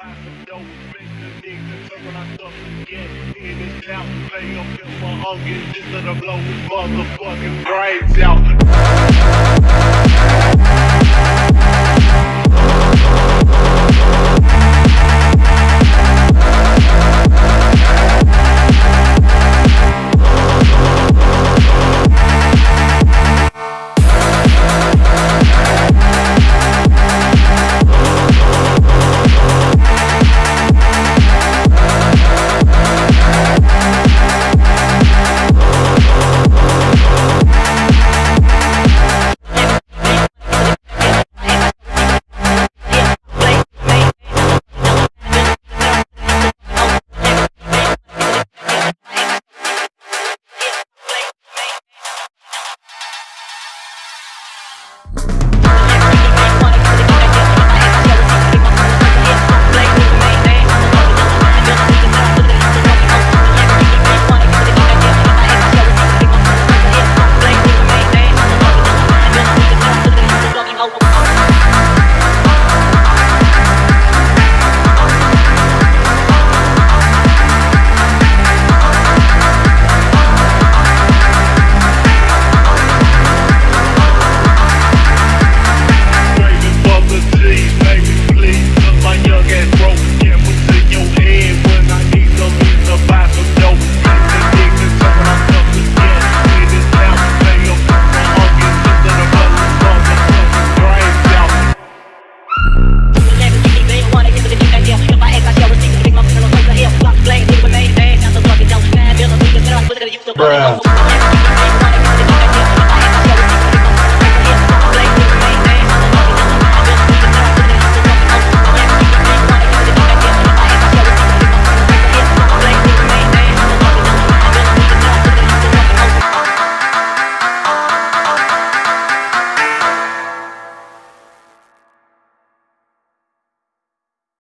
buy some dope, make the niggas turn when I start to get in this town. Play up in my hunger, just let her blow his motherfucking brains out.